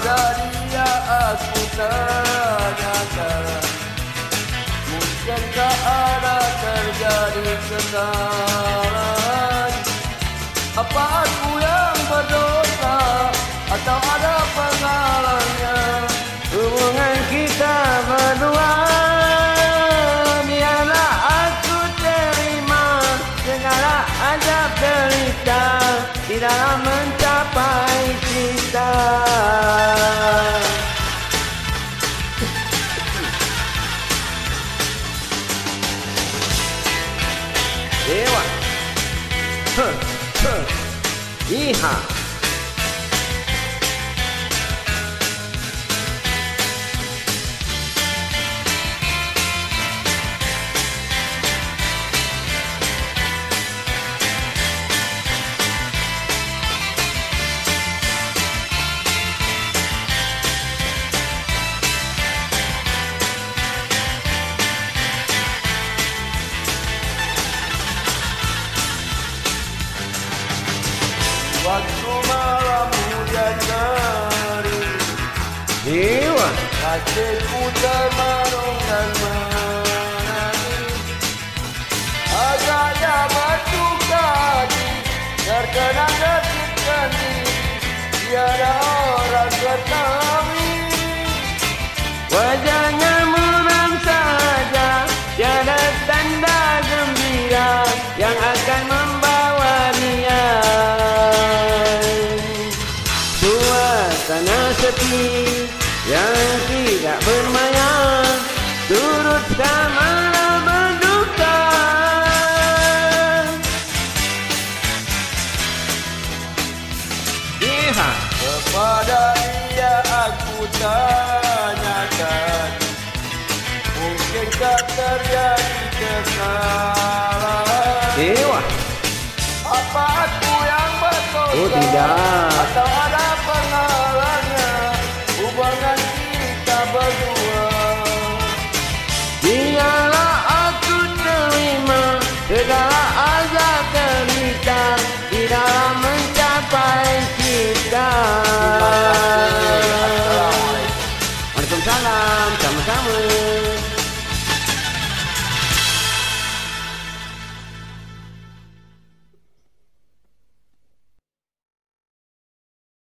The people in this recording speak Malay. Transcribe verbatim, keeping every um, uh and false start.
Kepada dia aku tanyakan, mungkinkah ada terjadi kesalahan? Apa aku yang berdosa atau ada penghalangnya hubungan kita berdua? Biarlah aku terima segala azab derita di dalam mencapai cita. Dewa, huh, huh, iha. Waktu malam hujan kering, Dewa, hatiku termenung dan menangis. Agaknya batu kaki terkenang detikkan diri, tiada orang ketahui. Wajahnya muram saja, tiada tanda gembira yang akan membawa dia. Suasana sepi yang tidak bermaya, turut sama berduka. Lihat kepada dia aku tanyakan, mungkinkah terjadi kesalahan? Dewa, apa aku yang berdosa? Oh tidak. Atau ada penghalangnya hubungan kita berdua? Biarlah aku terima segala azab derita di dalam mencapai cita. Waalaikumsalam.